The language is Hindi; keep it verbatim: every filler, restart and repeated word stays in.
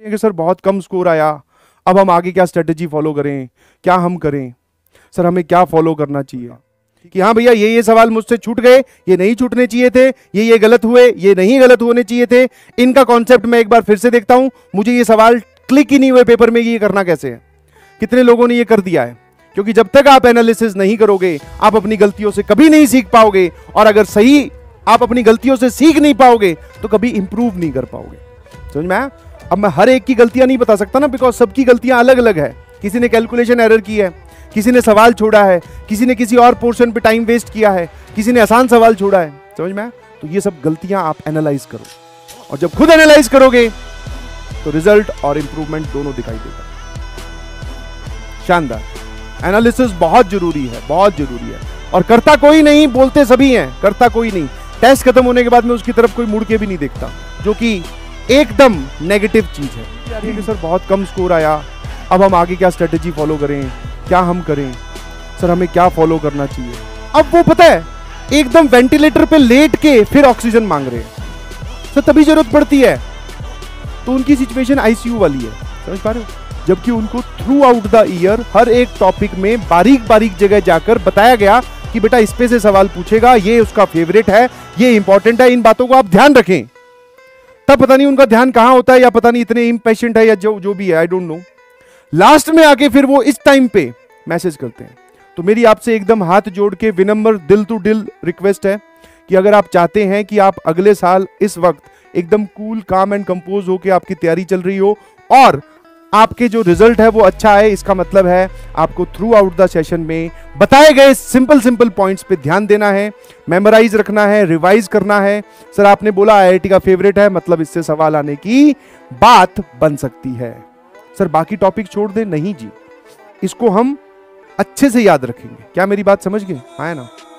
कि सर बहुत कम स्कोर आया, अब हम आगे क्या स्ट्रेटेजी फॉलो करें, क्या हम करें, सर हमें क्या फॉलो करना चाहिए कि हाँ भैया ये ये सवाल मुझसे छूट गए, ये नहीं छूटने चाहिए थे, ये ये गलत हुए, ये नहीं गलत होने चाहिए थे, इनका कॉन्सेप्ट मैं एक बार फिर से देखता हूं, मुझे ये सवाल क्लिक ही नहीं हुए पेपर में, ये करना कैसे है। कितने लोगों ने ये कर दिया है, क्योंकि जब तक आप एनालिसिस नहीं करोगे आप अपनी गलतियों से कभी नहीं सीख पाओगे, और अगर सही आप अपनी गलतियों से सीख नहीं पाओगे तो कभी इंप्रूव नहीं कर पाओगे। समझ में आया? अब मैं हर एक की गलतियां नहीं बता सकता ना, बिकॉज सबकी गलतियां अलग अलग है। किसी ने कैलकुलेशन एरर की है, किसी ने सवाल छोड़ा है, किसी ने किसी और पोर्शन पे टाइम वेस्ट किया है, किसी ने आसान सवाल छोड़ा है। समझ में आया? तो ये सब गलतियां आप एनालाइज करो, और जब खुद एनालाइज करोगे तो रिजल्ट और इंप्रूवमेंट दोनों दिखाई देगा। शानदार। एनालिसिस बहुत जरूरी है, बहुत जरूरी है, और करता कोई नहीं, बोलते सभी हैं, करता कोई नहीं। टेस्ट खत्म होने के बाद में उसकी तरफ कोई मुड़ के भी नहीं देखता, जो कि एकदम नेगेटिव चीज है कि सर बहुत कम स्कोर आया, अब हम आगे क्या स्ट्रेटेजी फॉलो करें, क्या हम करें, सर हमें क्या फॉलो करना चाहिए। अब वो पता है एकदम वेंटिलेटर पे लेट के फिर ऑक्सीजन मांग रहे हैं, सर तभी जरूरत पड़ती है। तो उनकी सिचुएशन आईसीयू वाली है, समझ पा रहे हो? जबकि उनको थ्रू आउट द ईयर हर एक टॉपिक में बारीक बारीक जगह जाकर बताया गया कि बेटा इस पे से सवाल पूछेगा, ये उसका फेवरेट है, ये इंपॉर्टेंट है, इन बातों को आप ध्यान रखें। तब पता नहीं उनका ध्यान कहां होता है, या पता नहीं इतने इम्पेशेंट है, या जो जो भी है, आई डोंट नो। लास्ट में आके फिर वो इस टाइम पे मैसेज करते हैं। तो मेरी आपसे एकदम हाथ जोड़ के विनम्र दिल टू दिल रिक्वेस्ट है कि अगर आप चाहते हैं कि आप अगले साल इस वक्त एकदम कूल काम एंड कंपोज हो के आपकी तैयारी चल रही हो और आपके जो रिजल्ट है वो अच्छा है, इसका मतलब है आपको थ्रू आउट द सेशन में बताए गए सिंपल सिंपल पॉइंट्स पे ध्यान देना है, मेमोराइज रखना है, रिवाइज करना है। सर आपने बोला आईआईटी का फेवरेट है, मतलब इससे सवाल आने की बात बन सकती है। सर बाकी टॉपिक छोड़ दे, नहीं जी, इसको हम अच्छे से याद रखेंगे। क्या मेरी बात समझ गए? आए ना?